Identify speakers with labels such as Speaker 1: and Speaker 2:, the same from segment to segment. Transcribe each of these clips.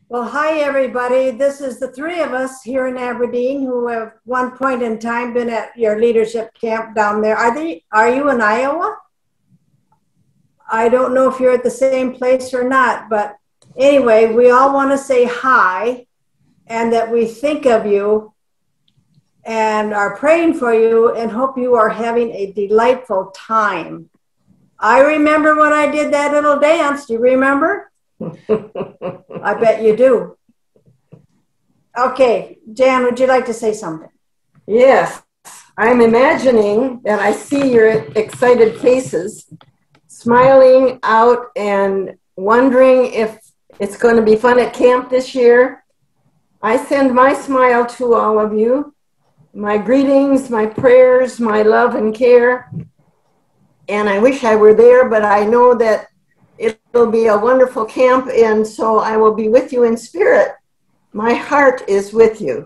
Speaker 1: Well, hi, everybody. This is the three of us here in Aberdeen who have one point in time been at your leadership camp down there. Are you in Iowa? I don't know if you're at the same place or not, but anyway, we all want to say hi and that we think of you and are praying for you and hope you are having a delightful time. I remember when I did that little dance. Do you remember? I bet you do. Okay, Jan, would you like to say something?
Speaker 2: Yes, I'm imagining that I see your excited faces, smiling out and wondering if it's going to be fun at camp this year. I send my smile to all of you, my greetings, my prayers, my love and care. And I wish I were there, but I know that it'll be a wonderful camp, and so I will be with you in spirit. My heart is with you.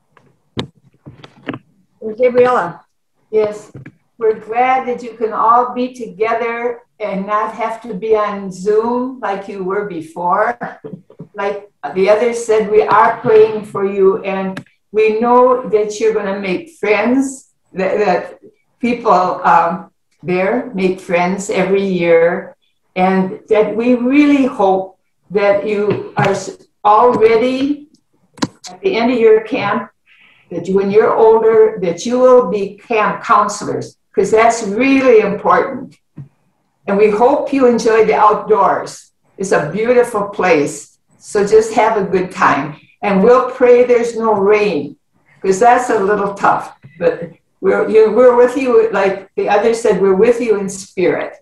Speaker 1: Gabriella.
Speaker 3: Yes, we're glad that you can all be together and not have to be on Zoom like you were before. Like the others said, we are praying for you, and we know that you're going to make friends, that people there make friends every year, and that we really hope that you are all ready at the end of your camp, that when you're older, that you will be camp counselors, because that's really important. And we hope you enjoy the outdoors. It's a beautiful place. So just have a good time. And we'll pray there's no rain, because that's a little tough. But we're with you, like the others said, we're with you in spirit.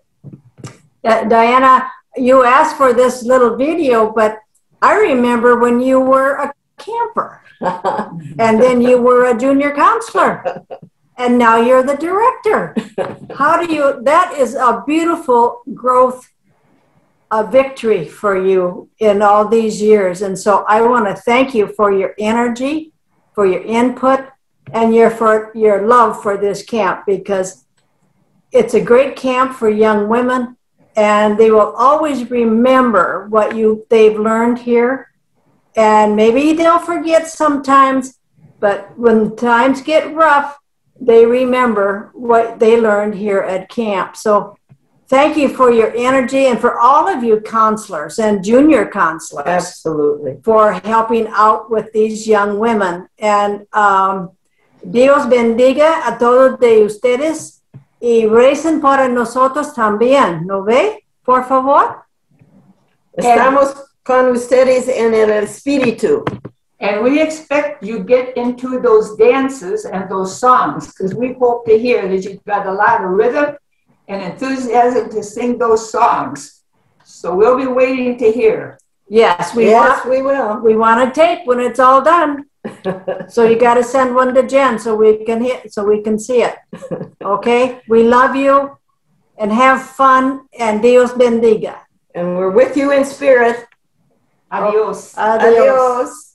Speaker 1: Diana, you asked for this little video, but I remember when you were a camper and then you were a junior counselor and now you're the director. That is a beautiful growth, a victory for you in all these years. And so I want to thank you for your energy, for your input, and for your love for this camp, because it's a great camp for young women, and they will always remember what they've learned here. And maybe they'll forget sometimes, but when times get rough, they remember what they learned here at camp. So thank you for your energy, and for all of you counselors and junior counselors.
Speaker 2: Absolutely.
Speaker 1: For helping out with these young women. And Dios bendiga a todos de ustedes. Y recen para nosotros también, ¿no ve? Por favor.
Speaker 2: Estamos con ustedes en el espíritu.
Speaker 3: And we expect you get into those dances and those songs, because we hope to hear that you've got a lot of rhythm and enthusiasm to sing those songs. So we'll be waiting to hear.
Speaker 1: Yes, we will. We want a tape when it's all done. So you got to send one to Jen so we can see it. Okay? We love you and have fun, and Dios bendiga.
Speaker 2: And we're with you in spirit.
Speaker 3: Adios.
Speaker 1: Adios.